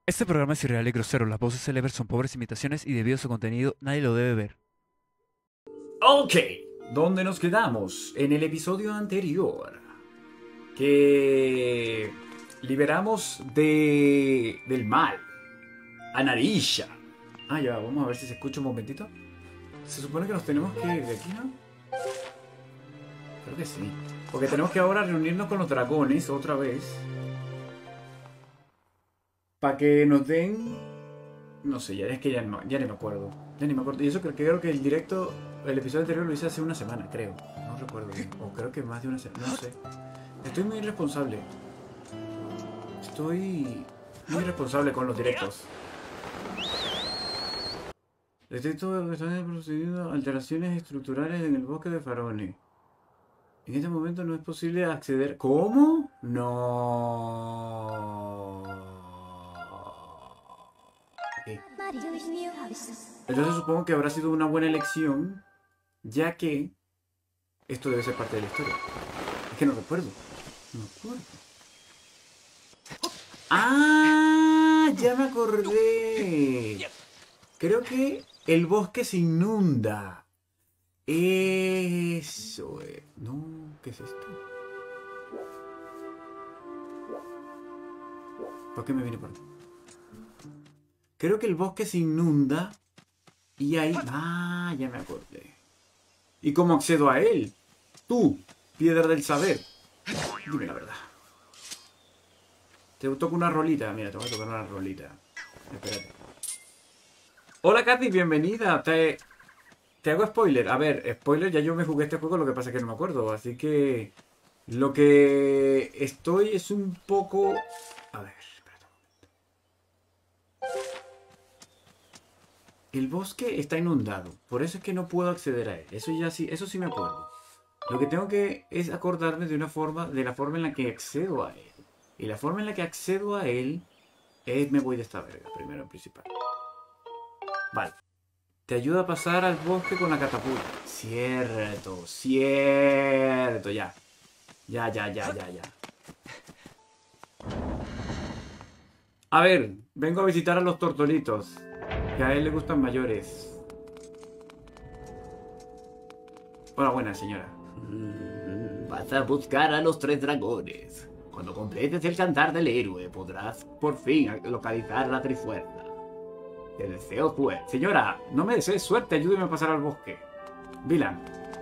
Este programa es irreal y grosero, las voces célebres son pobres imitaciones y debido a su contenido nadie lo debe ver. Ok, ¿dónde nos quedamos? En el episodio anterior. Que liberamos del mal a Narisha. Ah, ya, vamos a ver si se escucha un momentito. Se supone que nos tenemos que ir de aquí, ¿no? Creo que sí. Porque tenemos que ahora reunirnos con los dragones otra vez. Para que nos den... No sé, ya es que ya ni me acuerdo. Ya ni me acuerdo. Y eso creo que el episodio anterior lo hice hace una semana, creo. No recuerdo bien. O creo que más de una semana. No sé. Estoy muy irresponsable. Estoy muy irresponsable con los directos. Detecto que están produciendo alteraciones estructurales en el bosque de Farone. En este momento no es posible acceder... ¿Cómo? No. Ok. Entonces supongo que habrá sido una buena elección, ya que esto debe ser parte de la historia. Es que no recuerdo. No me acuerdo. ¡Ah! Ya me acordé. Creo que el bosque se inunda. Eso es. No, ¿qué es esto? ¿Por qué me viene por aquí? Creo que el bosque se inunda y ahí... Ah, ya me acordé. ¿Y cómo accedo a él? Tú, piedra del saber. Dime la verdad. Te toco una rolita. Mira, te voy a tocar una rolita. Espérate. Hola, Katy, bienvenida. Te hago spoiler. A ver, spoiler, ya yo me jugué este juego, lo que pasa es que no me acuerdo. Así que... Lo que estoy es un poco... A ver, espérate. El bosque está inundado. Por eso es que no puedo acceder a él. Eso sí me acuerdo. Lo que tengo que es acordarme de la forma en la que accedo a él. Y la forma en la que accedo a él es me voy de esta verga, primero en principal. Vale. Te ayuda a pasar al bosque con la catapulta. Cierto, cierto, ya. Ya. A ver, vengo a visitar a los tortolitos. Que a él le gustan mayores. Hola, buena señora. Vas a buscar a los tres dragones. Cuando completes el cantar del héroe, podrás por fin localizar la trifuerza. Te deseo suerte. Señora, no me desees suerte, ayúdeme a pasar al bosque. Vilan.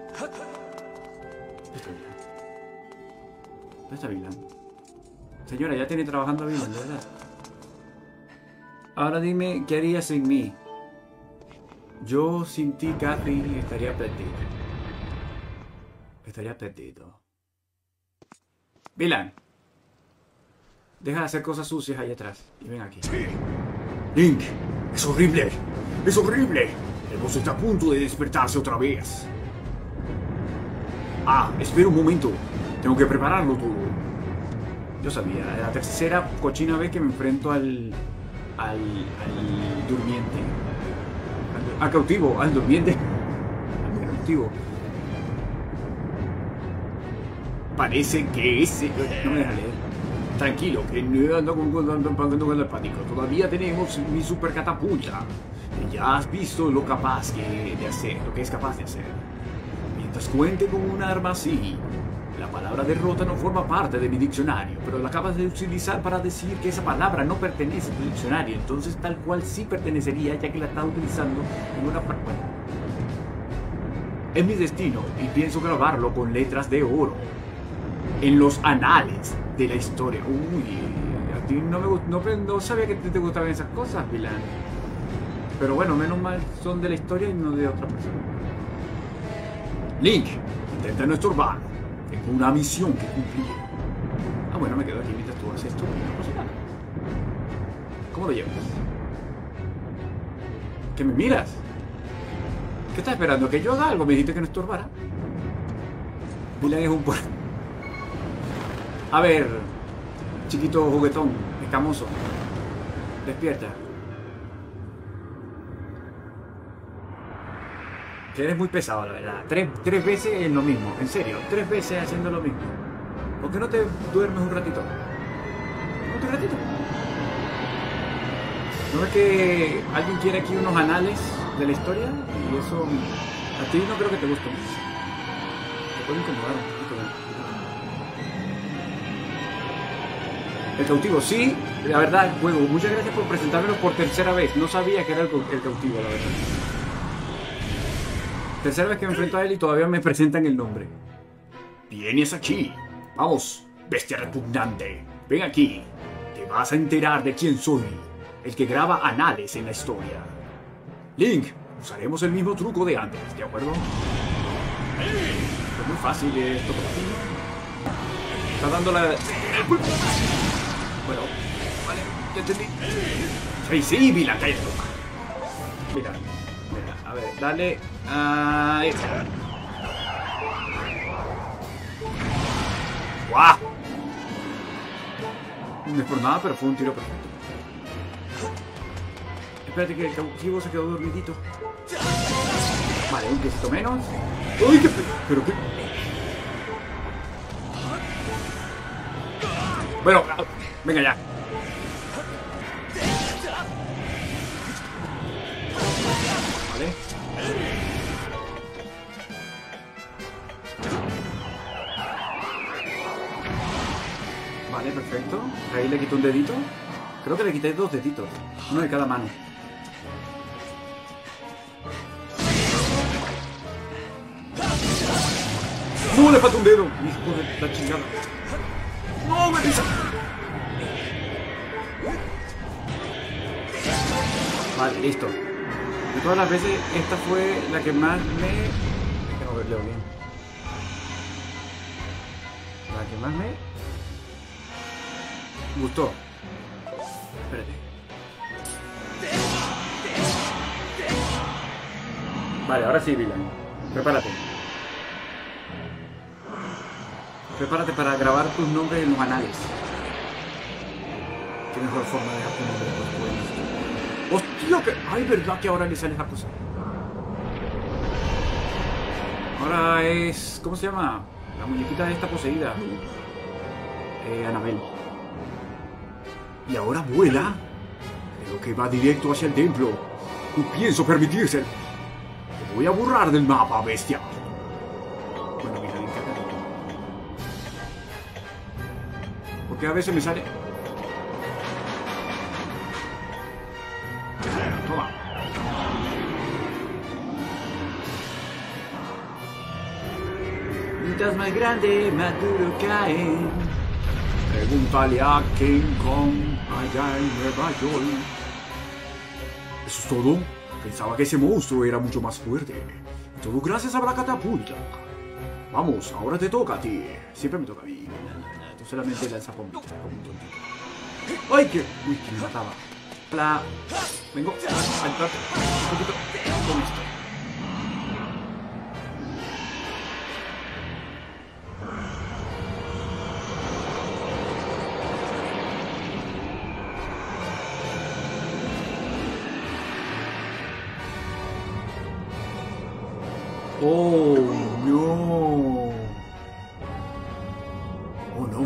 ¿Dónde está Vilan? Señora, ya tiene trabajando Vilan, de verdad. Ahora dime, ¿qué harías sin mí? Yo sin ti, Kathy, estaría perdido. Estaría perdido. Vilan. Deja de hacer cosas sucias ahí atrás. Y ven aquí. Link, es horrible. Es horrible. El boss está a punto de despertarse otra vez. Ah, espera un momento. Tengo que prepararlo todo. Yo sabía. La tercera cochina vez que me enfrento al durmiente. Al cautivo. Al durmiente. Al cautivo. Parece que ese... No me deja leer. Tranquilo, que no ando con el pánico. Todavía tenemos mi super catapulta. Ya has visto lo capaz de hacer, lo que es capaz de hacer. Mientras cuente con un arma así, la palabra derrota no forma parte de mi diccionario, pero la acabas de utilizar para decir que esa palabra no pertenece a tu diccionario. Entonces tal cual sí pertenecería, ya que la estás utilizando en una... Bueno, es mi destino y pienso grabarlo con letras de oro en los anales de la historia. Uy, a ti no sabía que te gustaban esas cosas, Vilan. Pero bueno, menos mal son de la historia y no de otra persona. Link, intenta no estorbar. Tengo una misión que cumplir. Ah, bueno, me quedo aquí mientras tú haces esto. No pasa nada. ¿Cómo lo llevas? ¿Que me miras? ¿Qué estás esperando? ¿Que yo haga algo? Me dijiste que no estorbara. Vilan es un... A ver, chiquito juguetón, escamoso. Despierta. Que eres muy pesado, la verdad. Tres veces en lo mismo, en serio. 3 veces haciendo lo mismo. ¿Por qué no te duermes un ratito? ¿Un ratito? ¿No es que alguien quiere aquí unos anales de la historia? Y eso a ti no creo que te guste mucho. Te puede incomodar un poquito. El cautivo, sí, la verdad, juego. Muchas gracias por presentármelo por tercera vez. No sabía que era el cautivo, la verdad. Tercera vez que me enfrento a él y todavía me presentan el nombre. Vienes aquí. Vamos, bestia repugnante. Ven aquí. Te vas a enterar de quién soy. El que graba anales en la historia. Link, usaremos el mismo truco de antes, ¿de acuerdo? Es muy fácil esto por aquí. Está dando la... Bueno, vale, ya entendí. Sí, Vila, cállate. Mira, a ver, dale a esta. ¡Guau! No es por nada, pero fue un tiro perfecto. Espérate que el cautivo se quedó dormidito. Vale, un piecito menos. ¡Uy, qué... pero qué... Bueno, venga ya. Vale. Vale, perfecto. Ahí le quito un dedito. Creo que le quité 2 deditos. Uno de cada mano. ¡No, le falta un dedo! Hijo de la chingada. ¡No, me pisa! Vale, listo. De todas las veces, esta fue la que más me... Déjame verlo bien. La que más me... gustó. Espérate. Vale, ahora sí, Dylan. Prepárate. Prepárate para grabar tus nombres en los anales. Qué mejor forma de dejar tu nombre después. ¡Hostia! Que... ¡Ay, verdad que ahora le sale esa cosa! Ahora es... ¿cómo se llama? La muñequita esta poseída. Annabelle. Y ahora vuela. Creo que va directo hacia el templo. No pienso permitírselo. Te voy a borrar del mapa, bestia. Bueno, mira, me encanta. Porque a veces me sale... Toma. Mientras más grande, más duro caen. Pregúntale a King Kong allá en Nueva York. ¿Eso es todo? Pensaba que ese monstruo era mucho más fuerte. Y todo gracias a la catapulta. Vamos, ahora te toca a ti. Siempre me toca a mí. Tú solamente lanzas como un tontito. ¡Ay, qué! Uy, que me mataba. Vengo a ayudarte un poquito con esto. Oh, no. Oh, no.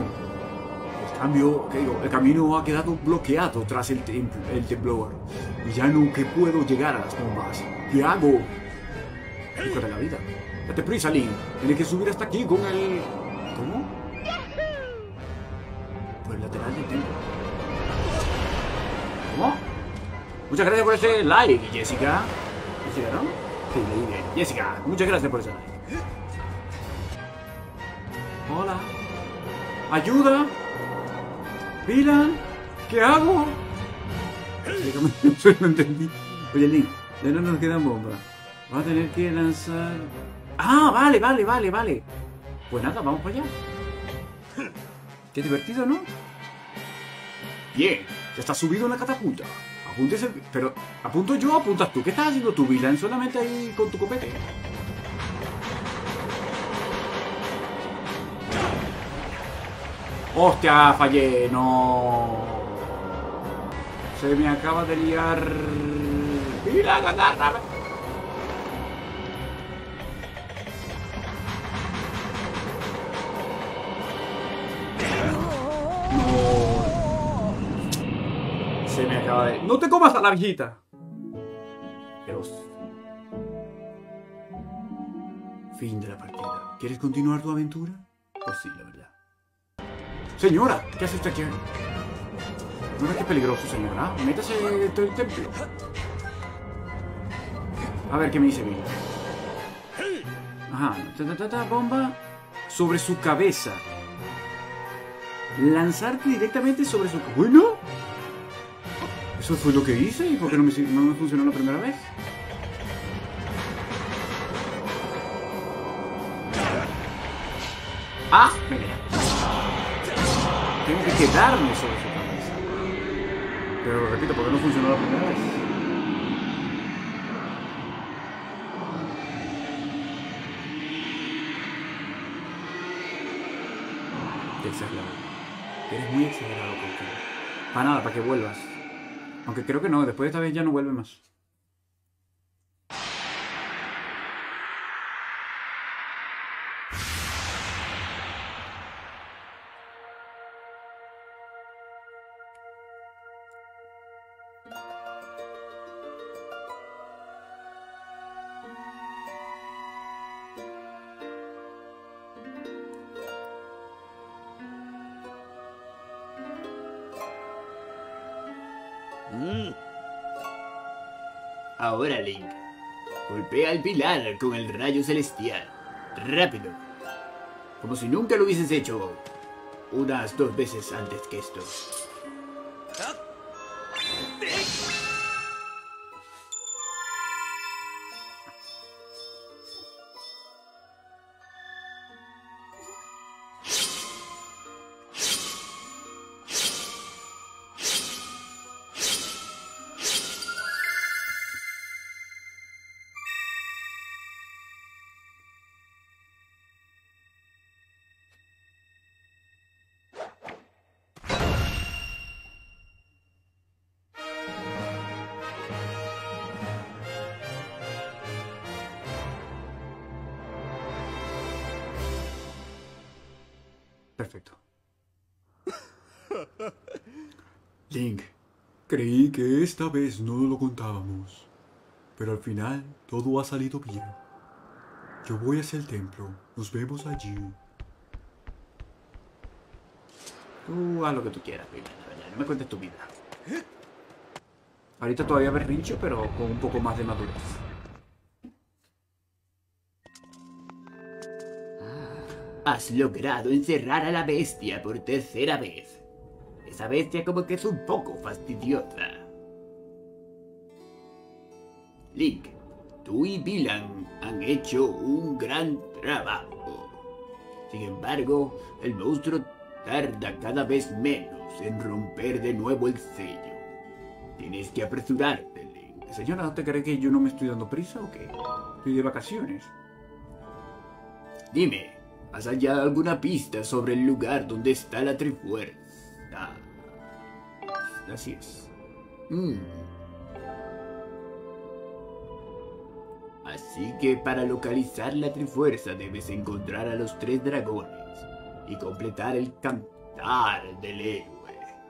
El camino ha quedado bloqueado tras el temblor. Y ya nunca puedo llegar a las tumbas. ¿Qué hago? Búscate la vida. Date prisa, Link. Tienes que subir hasta aquí con el... ¿Cómo? Por el lateral del templo. ¿Cómo? Muchas gracias por ese like, Jessica. Jessica, ¿no? Sí, leí bien. Jessica, muchas gracias por ese like. Hola. ¡Ayuda! ¡Dylan! ¿Qué hago? No entendí. Oye, Link, ya no nos quedan bombas. Vas a tener que lanzar... ¡Ah, vale! Pues nada, vamos para allá. Qué divertido, ¿no? Bien, ya está subido en la catapulta. Apúntese... Pero, ¿apunto yo o apuntas tú? ¿Qué estás haciendo tú, Dylan? Solamente ahí con tu copete. ¡Hostia! Fallé, no. Se me acaba de liar. ¡Mira, agárrame! No. Se me acaba de... ¡No te comas a la viejita! Pero... Fin de la partida. ¿Quieres continuar tu aventura? Pues sí, la verdad. Señora, ¿qué hace usted aquí? No es que peligroso, señora. Métase dentro del templo. A ver qué me dice bien. Ajá. Bomba sobre su cabeza. Lanzarte directamente sobre su... Bueno. Eso fue lo que hice. ¿Y por qué no me funcionó la primera vez? Ah, venga. Tengo que quedarme sobre su cabeza. Pero repito, ¿por qué no funcionó la primera vez? Qué exagerado. Eres muy exagerado contigo. Para nada, para que vuelvas. Aunque creo que no, después de esta vez ya no vuelve más. Ahora, Link. Golpea al pilar con el rayo celestial. Rápido. Como si nunca lo hubieses hecho unas 2 veces antes que esto. Perfecto. Link, creí que esta vez no lo contábamos, pero al final todo ha salido bien. Yo voy hacia el templo, nos vemos allí. Tú haz lo que tú quieras, Pila, no me cuentes tu vida. Ahorita todavía berrincho, pero con un poco más de madurez. Has logrado encerrar a la bestia por 3ª vez. Esa bestia como que es un poco fastidiosa. Link, tú y Vilan han hecho un gran trabajo. Sin embargo, el monstruo tarda cada vez menos en romper de nuevo el sello. Tienes que apresurarte, Link. Señora, ¿no te cree que yo no me estoy dando prisa o qué? Estoy de vacaciones. Dime, ¿has hallado alguna pista sobre el lugar donde está la Trifuerza? Así es. Así que para localizar la Trifuerza debes encontrar a los 3 dragones y completar el cantar del héroe.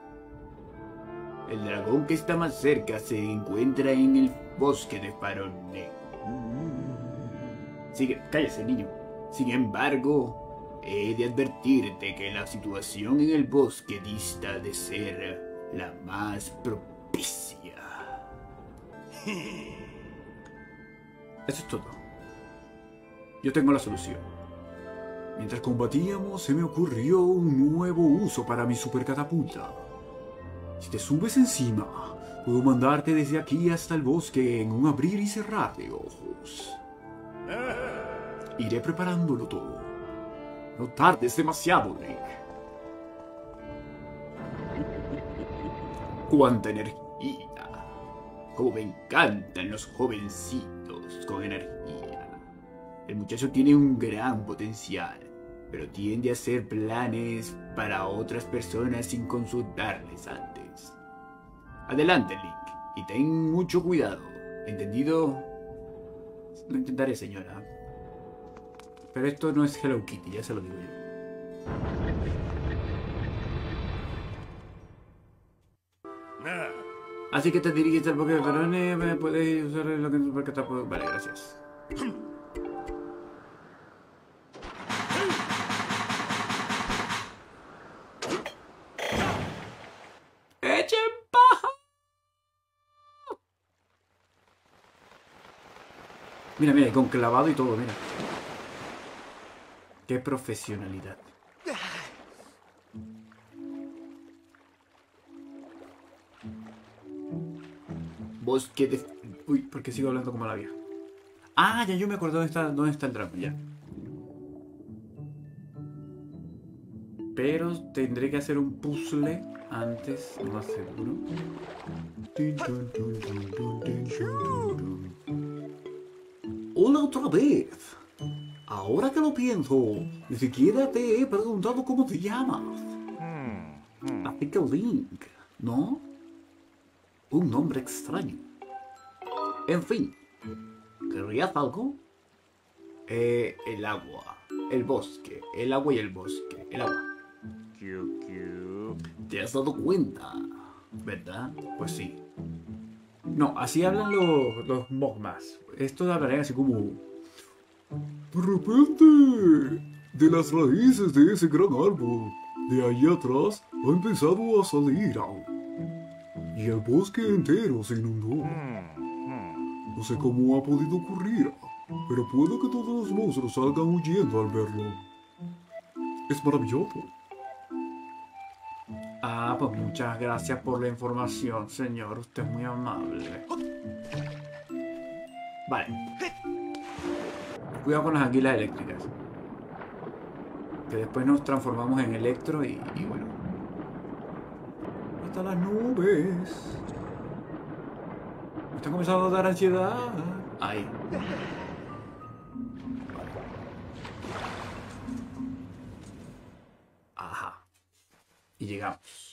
El dragón que está más cerca se encuentra en el bosque de Farol Negro. Cállese, niño. Sin embargo, he de advertirte que la situación en el bosque dista de ser la más propicia. Eso es todo. Yo tengo la solución. Mientras combatíamos, se me ocurrió un nuevo uso para mi supercatapulta. Si te subes encima, puedo mandarte desde aquí hasta el bosque en un abrir y cerrar de ojos. Iré preparándolo todo. No tardes demasiado, Link. ¡Cuánta energía! Como me encantan los jovencitos con energía. El muchacho tiene un gran potencial, pero tiende a hacer planes para otras personas sin consultarles antes. Adelante, Link, y ten mucho cuidado. ¿Entendido? Lo intentaré, señora. Pero esto no es Hello Kitty, ya se lo digo yo. Así que te diriges al bosque de Verone, puedes usar lo que super catapulta. Vale, gracias. ¡Echen paja! Mira, mira, y con clavado y todo, mira. Qué profesionalidad. Bosque de... Uy, ¿por qué sigo hablando como la vieja? Ah, ya yo me acuerdo dónde está el dragón, ya. Pero tendré que hacer un puzzle antes, no más seguro. Hola otra vez. Ahora que lo pienso, ni siquiera te he preguntado cómo te llamas. Así que Link, ¿no? Un nombre extraño. En fin, ¿querrías algo? El agua, el bosque, el agua y el bosque, el agua. ¿Te has dado cuenta? ¿Verdad? Pues sí. No, así hablan los mogmas. Estos hablarán así como... De repente, de las raíces de ese gran árbol, de ahí atrás, ha empezado a salir agua. Y el bosque entero se inundó. No sé cómo ha podido ocurrir, pero puede que todos los monstruos salgan huyendo al verlo. Es maravilloso. Ah, pues muchas gracias por la información, señor. Usted es muy amable. Vale. Cuidado con las anguilas eléctricas. Que después nos transformamos en electro y bueno. Hasta las nubes. Me está comenzando a dar ansiedad. Ahí. Ajá. Y llegamos.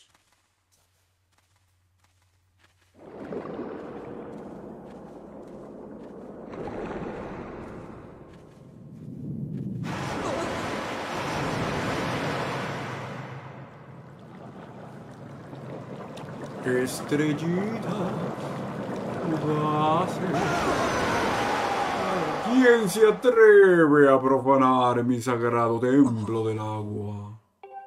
Estrellita, ¿quién se atreve a profanar mi sagrado templo del agua?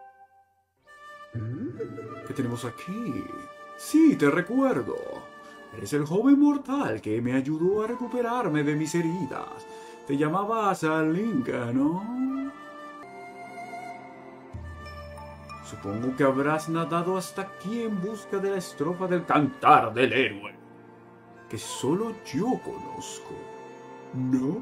¿Qué tenemos aquí? Sí, te recuerdo. Eres el joven mortal que me ayudó a recuperarme de mis heridas. Te llamabas Link, ¿no? Supongo que habrás nadado hasta aquí en busca de la estrofa del cantar del héroe, que solo yo conozco, ¿no?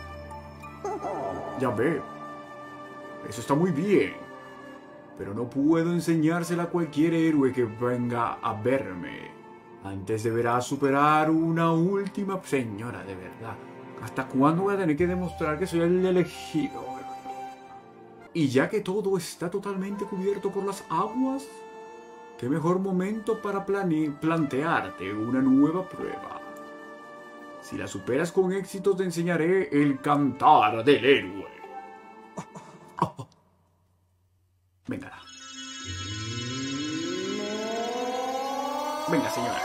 Ya veo. Eso está muy bien, pero no puedo enseñársela a cualquier héroe que venga a verme. Antes deberá superar una última... Señora, de verdad, ¿hasta cuándo voy a tener que demostrar que soy el elegido? Y ya que todo está totalmente cubierto por las aguas, ¿qué mejor momento para plantearte una nueva prueba? Si la superas con éxito, te enseñaré el cantar del héroe. Venga. Venga, señora.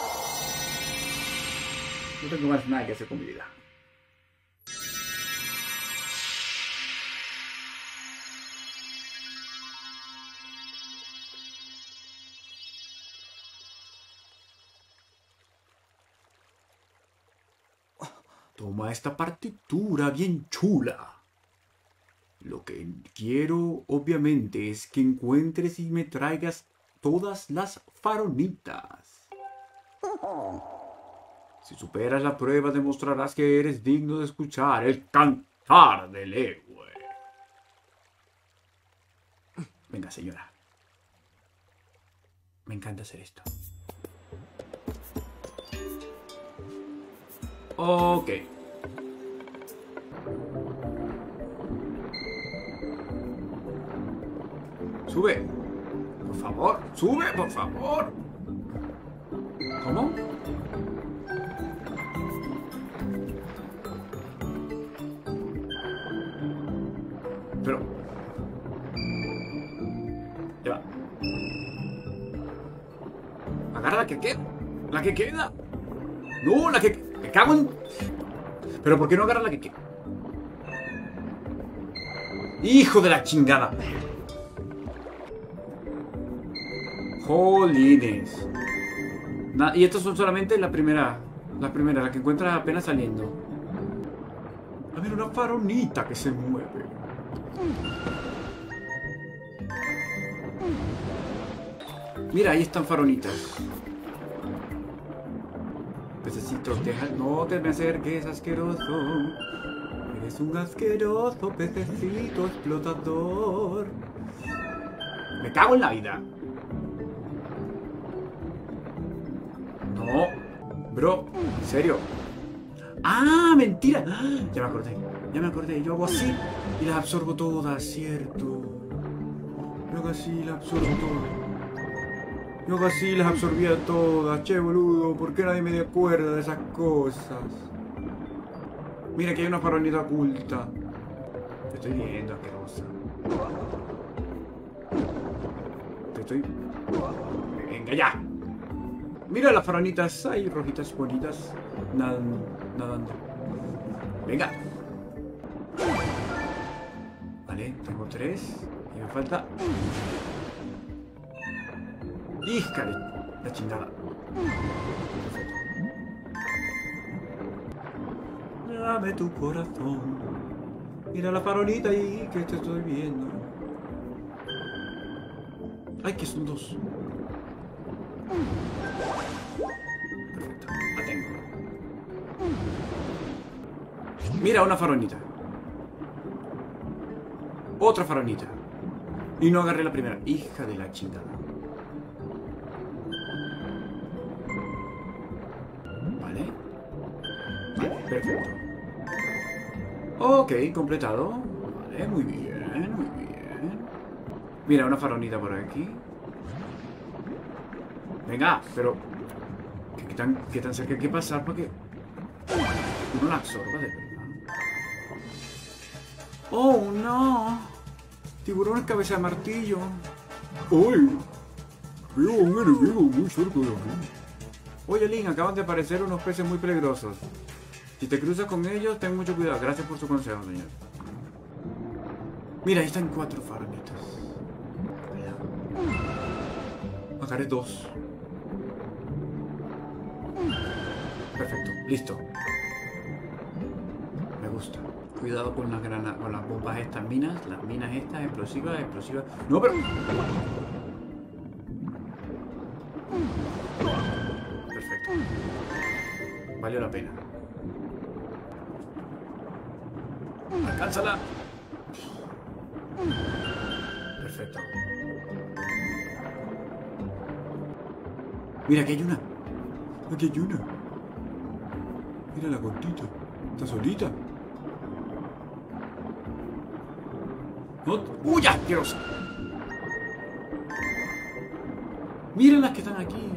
No tengo más nada que hacer con mi vida. Toma esta partitura bien chula. Lo que quiero, obviamente, es que encuentres y me traigas todas las faronitas. Si superas la prueba, demostrarás que eres digno de escuchar el cantar del héroe. Venga, señora. Me encanta hacer esto. Ok. Sube. Por favor. Sube, por favor. ¿Cómo? Pero... Ya va. Agarra la que queda. La que queda. No, la que... Me cago en... Pero ¿por qué no agarra la que queda? ¡Hijo de la chingada! Jolines. Y estas son solamente la primera. La primera, la que encuentras apenas saliendo. A ver, una faronita que se mueve. Mira, ahí están faronitas. Pececitos, deja... No te me acerques, asqueroso. Eres un asqueroso pececito explotador. Me cago en la vida. No. Bro, en serio. ¡Ah, mentira! Ya me acordé. Ya me acordé. Yo hago así y las absorbo todas, ¿cierto? Yo hago así y las absorbo todas. Yo hago así y las absorbía todas. Che, boludo, ¿por qué nadie me acuerda de esas cosas? Mira, aquí hay una faronita oculta. Te estoy viendo, asquerosa. Te estoy... Venga, ya. Mira las faronitas ahí, rojitas, bonitas. Nadando. Venga. Vale, tengo 3. Y me falta... ¡Híjale! La chingada. Perfecto. Dame tu corazón. Mira la faronita ahí que te estoy viendo. Ay, que son 2. Perfecto, la tengo. Mira, una faronita. Otra faronita. Y no agarré la primera. Hija de la chingada. Vale. Vale, perfecto. Ok, completado. Vale, muy bien, muy bien. Mira, una faronita por aquí. Venga, pero... ¿Qué tan cerca hay que pasar para que uno la absorba de verdad? ¡Oh, no! Tiburones cabeza de martillo. ¡Uy! Veo un enemigo muy cerca de mí. Oye, Link, acaban de aparecer unos peces muy peligrosos. Si te cruzas con ellos, ten mucho cuidado. Gracias por su consejo, señor. Mira, ahí están 4 faronitas. Agarré 2. Perfecto, listo. Me gusta. Cuidado con las granadas, con las bombas estas minas, las minas estas, explosivas. No, pero... Perfecto. Valió la pena. ¡Alcánzala! Perfecto. Mira, aquí hay una. Aquí hay una. Mira la gotita. Está solita. No. ¡Uy, asquerosa! Miren las que están aquí.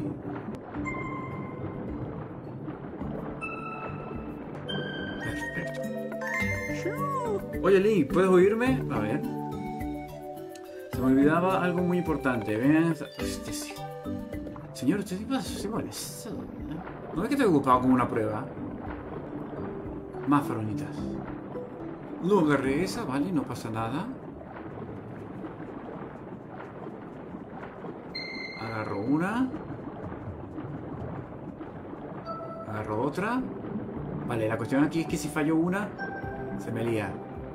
Perfecto. Oye, Link, ¿puedes oírme? A ver. Se me olvidaba algo muy importante. Vean. Señor, usted se molesta. ¿No es que estoy ocupado con una prueba? Más faronitas. No agarré esa, vale, no pasa nada. Agarro una. Agarro otra. Vale, la cuestión aquí es que si fallo una, se me lía.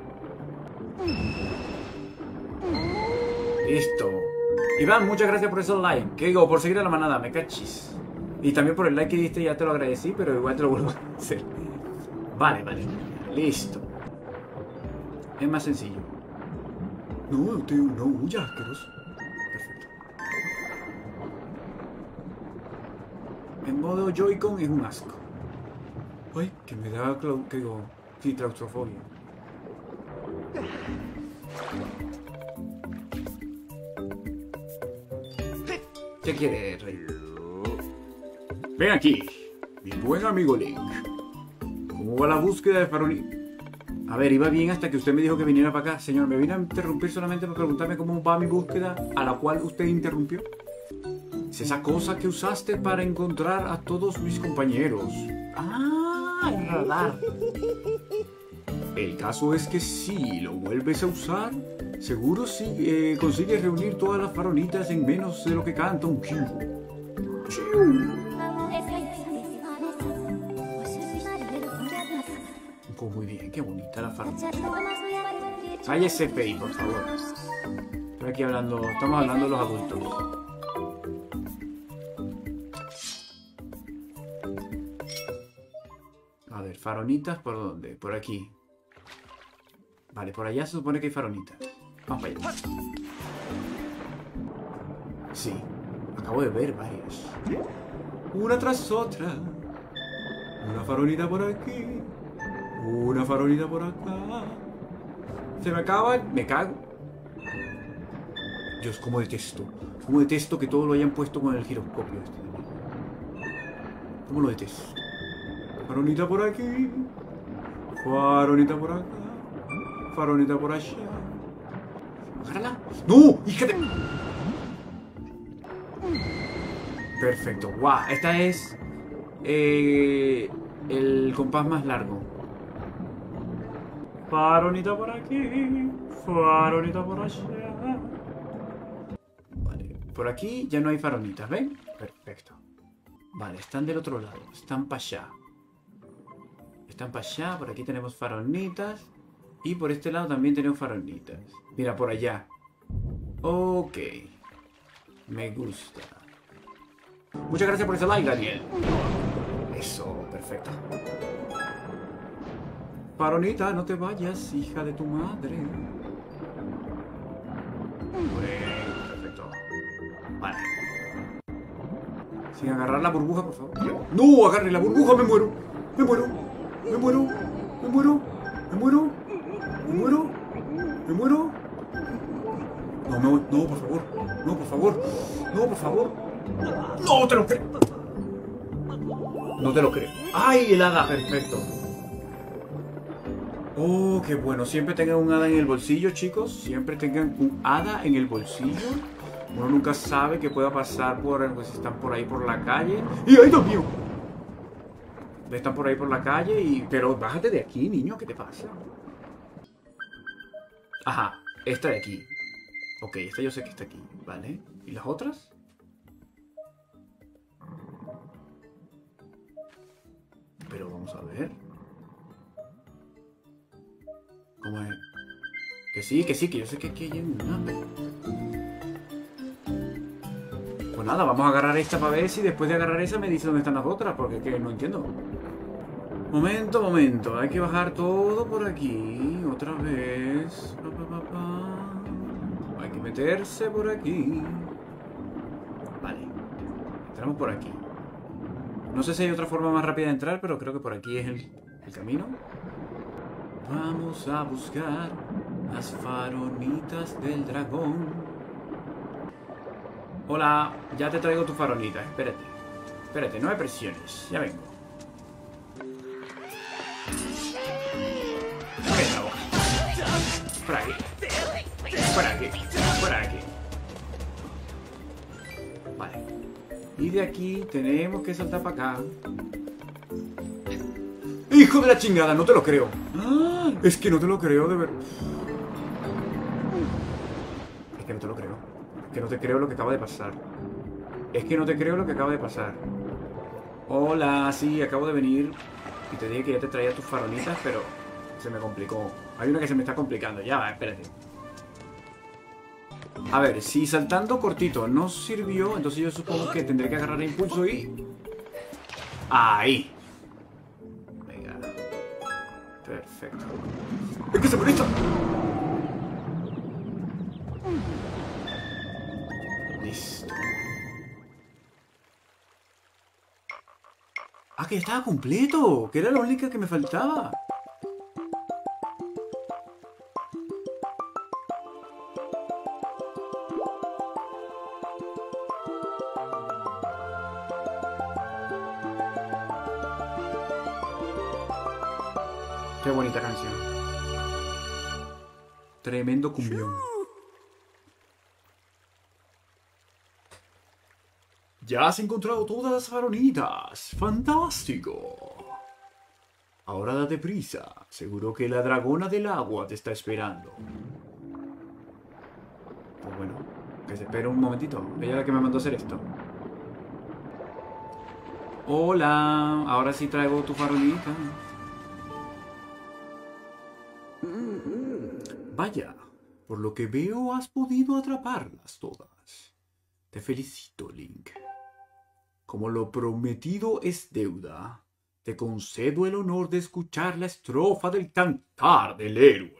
Listo. Iván, muchas gracias por esos likes. ¿Qué digo? Por seguir a la manada, me cachis. Y también por el like que diste, ya te lo agradecí, pero igual te lo vuelvo a hacer. Vale, vale. Listo. Es más sencillo. No, tío, no, ya, asqueroso. Perfecto. En modo Joy-Con es un asco. Ay, que me da claustrofobia. ¿Qué quiere, Rey? Ven aquí, mi buen amigo Link. ¿Cómo va la búsqueda de farolito? A ver, iba bien hasta que usted me dijo que viniera para acá. Señor, ¿me vino a interrumpir solamente para preguntarme cómo va mi búsqueda a la cual usted interrumpió? Es esa cosa que usaste para encontrar a todos mis compañeros. Ah, el radar. El caso es que si lo vuelves a usar, seguro si consigues reunir todas las faronitas en menos de lo que canta un cubo. Pues muy bien, qué bonita la faronita. Cállese, Pei, por favor. Estoy aquí hablando, estamos hablando los adultos. A ver, faronitas, ¿por dónde? Por aquí. Vale, por allá se supone que hay faronitas. Vamos para allá. Sí, acabo de ver varias. Una tras otra. Una faronita por aquí. Una faronita por acá. Se me acaban. Me cago. Dios, cómo detesto. Cómo detesto que todo lo hayan puesto con el giroscopio este. Cómo lo detesto. Faronita por aquí. Faronita por acá. Faronita por allá. Agárrala. ¡No! ¡Hija de... Perfecto. ¡Guau! Esta es... el compás más largo. Faronita por aquí. Faronita por allá. Vale. Por aquí ya no hay faronitas, ¿ven? Perfecto. Vale, están del otro lado. Están para allá. Están para allá. Por aquí tenemos faronitas. Y por este lado también tenemos faronitas. Mira, por allá. Ok. Me gusta. Muchas gracias por ese like, Daniel. Eso, perfecto. Faronita, no te vayas, hija de tu madre. Bueno, perfecto. Vale. Sin agarrar la burbuja, por favor. ¡No! Agarre la burbuja, me muero. Me muero. Me muero. Me muero. Me muero. Me muero. Me muero. No, no, no, por favor. No, por favor. No, por favor. No te lo creo. No te lo creo. ¡Ay, el hada! Perfecto. Oh, qué bueno. Siempre tengan un hada en el bolsillo, chicos. Siempre tengan un hada en el bolsillo. Uno nunca sabe qué pueda pasar por, pues, si están por ahí por la calle. ¡Y ay, Dios mío! Están por ahí por la calle y... Pero bájate de aquí, niño. ¿Qué te pasa? Ajá. Esta de aquí. Ok, esta yo sé que está aquí. Vale. ¿Y las otras? Pero vamos a ver. ¿Cómo es? Que sí, que yo sé que aquí hay una. Pues nada, vamos a agarrar esta para ver si después de agarrar esa me dice dónde están las otras, porque es que no entiendo. Momento, momento. Hay que bajar todo por aquí. Otra vez. Hay que meterse por aquí. Vale. Entramos por aquí. No sé si hay otra forma más rápida de entrar, pero creo que por aquí es el camino. Vamos a buscar las faronitas del dragón. Hola, ya te traigo tu faronita. Espérate. Espérate, no me presiones. Ya vengo. Ven la boca. Por aquí. Por aquí. Por aquí. Vale. Y de aquí tenemos que saltar para acá. ¡Hijo de la chingada! No te lo creo. ¡Ah! Es que no te lo creo, de verdad. Es que no te lo creo. Es que no te creo lo que acaba de pasar. Es que no te creo lo que acaba de pasar. Hola, sí, acabo de venir. Y te dije que ya te traía tus faronitas, pero se me complicó. Hay una que se me está complicando. Ya va, espérate. A ver, si saltando cortito no sirvió, entonces yo supongo que tendré que agarrar impulso y... ¡Ahí! Venga. Perfecto. ¡Es que se conecta! Listo. ¡Ah, que estaba completo! Que era la única que me faltaba. Qué bonita canción. Tremendo cumbión. Ya has encontrado todas las farolitas. ¡Fantástico! Ahora date prisa. Seguro que la dragona del agua te está esperando. Pues bueno, que se espere un momentito. Ella es la que me mandó a hacer esto. Hola, ahora sí traigo tu farolita. Vaya, por lo que veo has podido atraparlas todas. Te felicito, Link. Como lo prometido es deuda, te concedo el honor de escuchar la estrofa del cantar del héroe.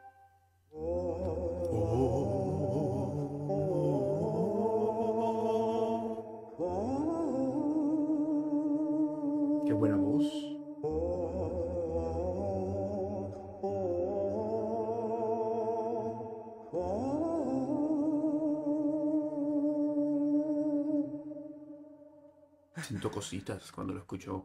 Qué buena voz. Siento cositas cuando lo escucho.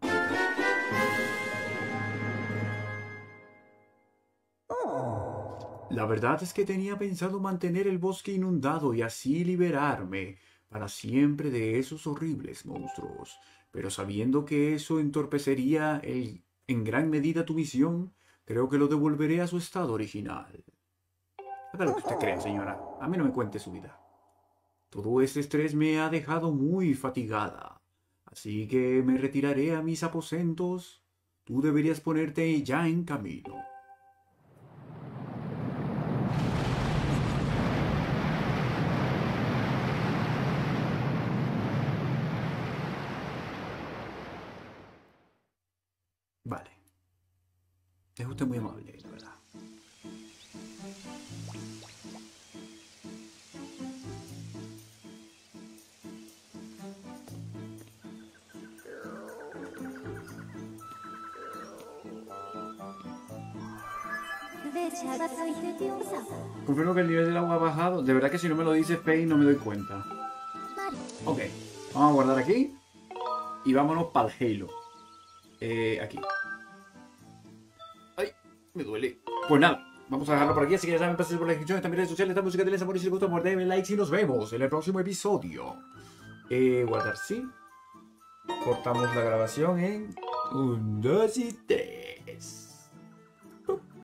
La verdad es que tenía pensado mantener el bosque inundado y así liberarme para siempre de esos horribles monstruos. Pero sabiendo que eso entorpecería en gran medida tu misión, creo que lo devolveré a su estado original. Haga lo que usted crea, señora. A mí no me cuente su vida. Todo ese estrés me ha dejado muy fatigada. Así que me retiraré a mis aposentos. Tú deberías ponerte ya en camino. Vale. Es usted muy amable, la verdad. Confirmo que el nivel del agua ha bajado. De verdad que si no me lo dice Faye no me doy cuenta. Ok. Vamos a guardar aquí. Y vámonos para el Halo. Aquí. Ay, me duele. Pues nada, vamos a dejarlo por aquí. Así que ya saben, pasen por la descripción. Están mis redes sociales, esta música de les amor y si les gusta, denle like y nos vemos en el próximo episodio. Guardar sí. Cortamos la grabación en 1, 2 y 3.